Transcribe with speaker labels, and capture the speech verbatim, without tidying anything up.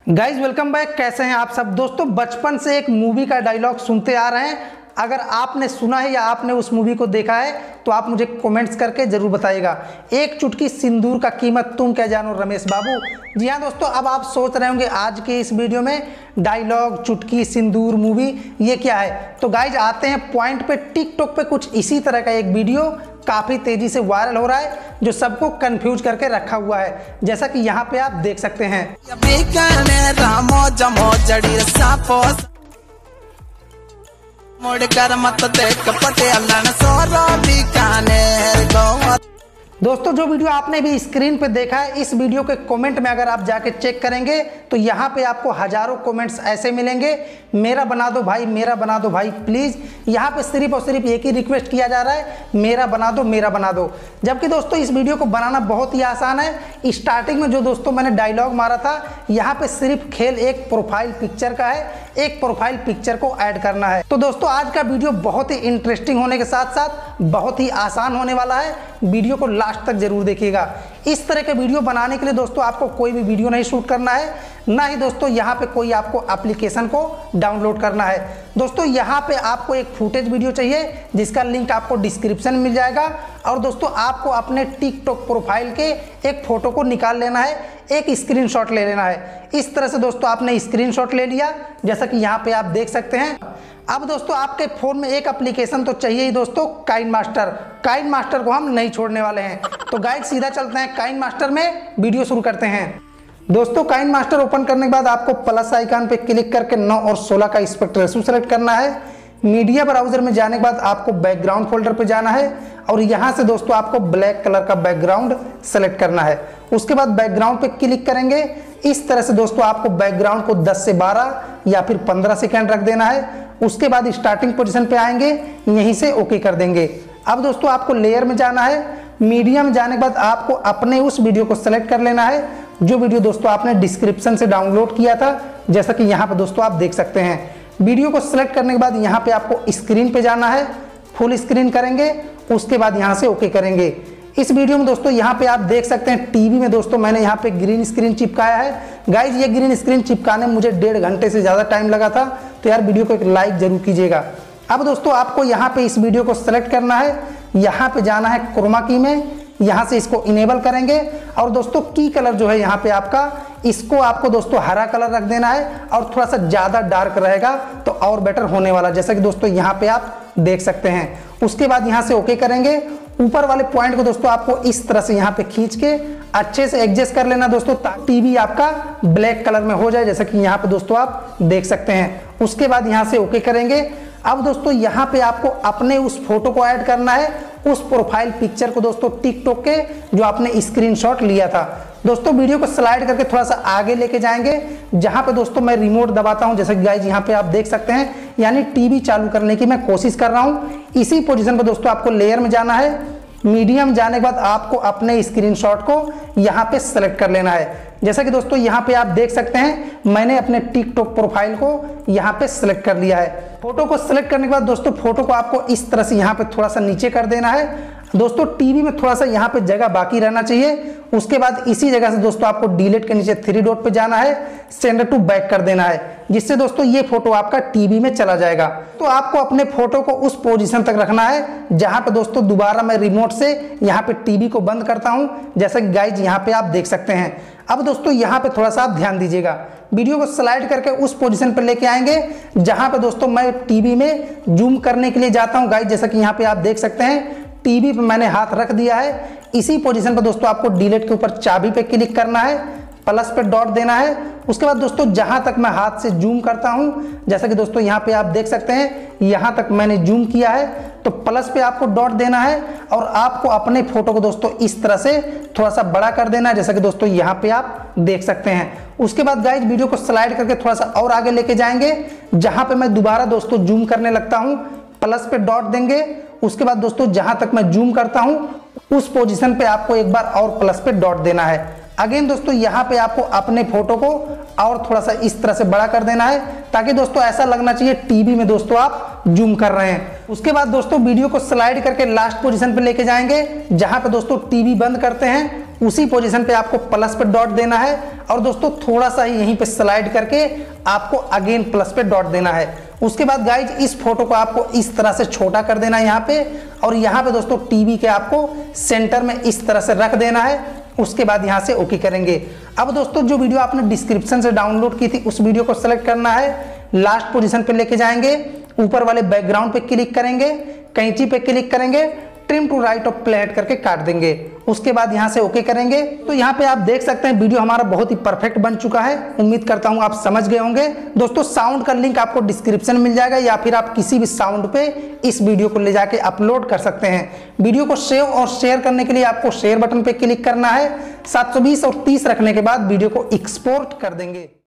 Speaker 1: Guys welcome back. कैसे हैं आप सब दोस्तों। बचपन से एक मूवी का डायलॉग सुनते आ रहे हैं। अगर आपने सुना है या आपने उस मूवी को देखा है तो आप मुझे कमेंट्स करके जरूर बताइएगा। एक चुटकी सिंदूर का कीमत तुम क्या जानो रमेश बाबू। जी हाँ दोस्तों, अब आप सोच रहे होंगे आज के इस वीडियो में डायलॉग चुटकी सिंदूर मूवी ये क्या है। तो गाइज आते हैं पॉइंट पे। टिकटॉक पे कुछ इसी तरह का एक वीडियो काफ़ी तेज़ी से वायरल हो रहा है जो सबको कंफ्यूज करके रखा हुआ है, जैसा कि यहाँ पे आप देख सकते हैं। दोस्तों जो वीडियो आपने भी स्क्रीन पे देखा है, इस वीडियो के कमेंट में अगर आप जाके चेक करेंगे तो यहाँ पे आपको हजारों कमेंट्स ऐसे मिलेंगे, मेरा बना दो भाई, मेरा बना दो भाई प्लीज़। यहाँ पे सिर्फ और सिर्फ एक ही रिक्वेस्ट किया जा रहा है, मेरा बना दो, मेरा बना दो। जबकि दोस्तों इस वीडियो को बनाना बहुत ही आसान है। स्टार्टिंग में जो दोस्तों मैंने डायलॉग मारा था, यहाँ पे सिर्फ खेल एक प्रोफाइल पिक्चर का है, एक प्रोफाइल पिक्चर को ऐड करना है। तो दोस्तों आज का वीडियो बहुत ही इंटरेस्टिंग होने के साथ साथ बहुत ही आसान होने वाला है। वीडियो को लास्ट तक जरूर देखिएगा। इस तरह के वीडियो बनाने के लिए दोस्तों आपको कोई भी वीडियो नहीं शूट करना है, ना ही दोस्तों यहाँ पे कोई आपको एप्लीकेशन को डाउनलोड करना है। दोस्तों यहाँ पे आपको एक फुटेज वीडियो चाहिए जिसका लिंक आपको डिस्क्रिप्शन में मिल जाएगा। और दोस्तों आपको अपने टिकटॉक प्रोफाइल के एक फोटो को निकाल लेना है, एक स्क्रीनशॉट ले लेना है। इस तरह से दोस्तों आपने स्क्रीनशॉट ले लिया, जैसा कि यहाँ पे आप देख सकते हैं। अब दोस्तों आपके फोन में एक एप्लीकेशन तो चाहिए ही दोस्तों, काइन मास्टर। काइन मास्टर को हम नहीं छोड़ने वाले हैं। तो गाइड सीधा चलते हैं काइन मास्टर में, वीडियो शुरू करते हैं। दोस्तों काइन मास्टर ओपन करने के बाद आपको प्लस आइकन पे क्लिक करके नौ और सोलह का एस्पेक्ट रेशो सेलेक्ट करना है। मीडिया ब्राउजर में जाने के बाद आपको बैकग्राउंड फोल्डर पे जाना है और यहाँ से दोस्तों आपको ब्लैक कलर का बैकग्राउंड सेलेक्ट करना है। उसके बाद बैकग्राउंड पे क्लिक करेंगे। इस तरह से दोस्तों आपको बैकग्राउंड को दस से बारह या फिर पंद्रह सेकेंड रख देना है। उसके बाद स्टार्टिंग पोजीशन पे आएंगे, यहीं से ओके कर देंगे। अब दोस्तों आपको लेयर में जाना है। मीडिया में जाने के बाद आपको अपने उस वीडियो को सेलेक्ट कर लेना है जो वीडियो दोस्तों आपने डिस्क्रिप्शन से डाउनलोड किया था, जैसा कि यहाँ पे दोस्तों आप देख सकते हैं। वीडियो को सिलेक्ट करने के बाद यहाँ पे आपको स्क्रीन पे जाना है, फुल स्क्रीन करेंगे। उसके बाद यहाँ से ओके करेंगे। इस वीडियो में दोस्तों यहाँ पे आप देख सकते हैं टीवी में दोस्तों मैंने यहाँ पे ग्रीन स्क्रीन चिपकाया है। गाइज ये ग्रीन स्क्रीन चिपकाने में मुझे डेढ़ घंटे से ज़्यादा टाइम लगा था, तो यार वीडियो को एक लाइक जरूर कीजिएगा। अब दोस्तों आपको यहाँ पे इस वीडियो को सेलेक्ट करना है, यहाँ पे जाना है क्रोमा की में, यहाँ से इसको इनेबल करेंगे। और दोस्तों की कलर जो है यहाँ पे आपका, इसको आपको दोस्तों हरा कलर रख देना है और थोड़ा सा ज़्यादा डार्क रहेगा तो और बेटर होने वाला, जैसा कि दोस्तों यहाँ पे आप देख सकते हैं। उसके बाद यहाँ से ओके करेंगे। ऊपर वाले पॉइंट को दोस्तों आपको इस तरह से यहाँ पे खींच के अच्छे से एडजस्ट कर लेना दोस्तों, ताकि टीवी आपका ब्लैक कलर में हो जाए, जैसा कि यहाँ पे दोस्तों आप देख सकते हैं। उसके बाद यहाँ से ओके करेंगे। अब दोस्तों यहाँ पे आपको अपने उस फोटो को ऐड करना है, उस प्रोफाइल पिक्चर को दोस्तों टिकटॉक के जो आपने स्क्रीनशॉट लिया था। दोस्तों वीडियो को स्लाइड करके थोड़ा सा आगे लेके जाएंगे, जहां पे दोस्तों मैं रिमोट दबाता हूं, जैसे कि गाइज यहाँ पे आप देख सकते हैं, यानी टीवी चालू करने की मैं कोशिश कर रहा हूं। इसी पोजीशन पे दोस्तों आपको लेयर में जाना है। मीडियम जाने के बाद आपको अपने स्क्रीनशॉट को यहाँ पे सेलेक्ट कर लेना है। जैसा कि दोस्तों यहाँ पे आप देख सकते हैं, मैंने अपने टिकटॉक प्रोफाइल को यहाँ पे सेलेक्ट कर लिया है। फोटो को सेलेक्ट करने के बाद दोस्तों फोटो को आपको इस तरह से यहाँ पे थोड़ा सा नीचे कर देना है। दोस्तों टीवी में थोड़ा सा यहाँ पे जगह बाकी रहना चाहिए। उसके बाद इसी जगह से दोस्तों आपको डिलीट के नीचे थ्री डॉट पे जाना है, सेंड टू बैक कर देना है, जिससे दोस्तों ये फोटो आपका टीवी में चला जाएगा। तो आपको अपने फोटो को उस पोजीशन तक रखना है जहां पे दोस्तों दोबारा मैं रिमोट से यहाँ पे टीवी को बंद करता हूं, जैसा कि गाइज यहाँ पे आप देख सकते हैं। अब दोस्तों यहाँ पे थोड़ा सा आप ध्यान दीजिएगा, वीडियो को स्लाइड करके उस पोजीशन पे लेके आएंगे जहां पे दोस्तों मैं टीवी में जूम करने के लिए जाता हूं। गाइज जैसा कि यहाँ पे आप देख सकते हैं, टीवी पे मैंने हाथ रख दिया है। इसी पोजीशन पे दोस्तों आपको डिलीट के ऊपर चाबी पे क्लिक करना है, प्लस पे डॉट देना है। उसके बाद दोस्तों जहां तक मैं हाथ से जूम करता हूं, जैसा कि दोस्तों यहाँ पे आप देख सकते हैं, यहां तक मैंने जूम किया है, तो प्लस पे आपको डॉट देना है और आपको अपने फोटो को दोस्तों इस तरह से थोड़ा सा बड़ा कर देना है, जैसा कि दोस्तों यहाँ पे आप देख सकते हैं। उसके बाद गाइज वीडियो को स्लाइड करके थोड़ा सा और आगे लेके जाएंगे, जहां पे मैं दोबारा दोस्तों जूम करने लगता हूं, प्लस पे डॉट देंगे। उसके बाद दोस्तों जहां तक मैं जूम करता हूं, उस पोजीशन पे आपको एक बार और प्लस पे डॉट देना है। अगेन दोस्तों यहाँ पे आपको अपने फोटो को और थोड़ा सा इस तरह से बड़ा कर देना है, ताकि दोस्तों ऐसा लगना चाहिए टीवी में दोस्तों आप जूम कर रहे हैं। उसके बाद दोस्तों वीडियो को स्लाइड करके लास्ट पोजीशन पे लेके जाएंगे, जहां पे दोस्तों टीवी बंद करते हैं, उसी पोजीशन पे आपको प्लस पे डॉट देना है और दोस्तों थोड़ा सा ही यहीं पे स्लाइड करके आपको अगेन प्लस पे डॉट देना है। उसके बाद गाइज इस फोटो को आपको इस तरह से छोटा कर देना है यहाँ पे, और यहाँ पे दोस्तों टीवी के आपको सेंटर में इस तरह से रख देना है। उसके बाद यहाँ से ओके करेंगे। अब दोस्तों जो वीडियो आपने डिस्क्रिप्शन से डाउनलोड की थी उस वीडियो को सेलेक्ट करना है, लास्ट पोजीशन पे लेके जाएंगे, ऊपर वाले बैकग्राउंड पे क्लिक करेंगे, कैंची पे क्लिक करेंगे, ट्रिम टू राइट और प्लेट करके काट देंगे। उसके बाद यहाँ से ओके करेंगे। तो यहाँ पे आप देख सकते हैं वीडियो हमारा बहुत ही परफेक्ट बन चुका है। उम्मीद करता हूँ आप समझ गए होंगे। दोस्तों साउंड का लिंक आपको डिस्क्रिप्शन में मिल जाएगा या फिर आप किसी भी साउंड पे इस वीडियो को ले जाके अपलोड कर सकते हैं। वीडियो को सेव और शेयर करने के लिए आपको शेयर बटन पे क्लिक करना है। सात सौ बीस और तीस रखने के बाद वीडियो को एक्सपोर्ट कर देंगे।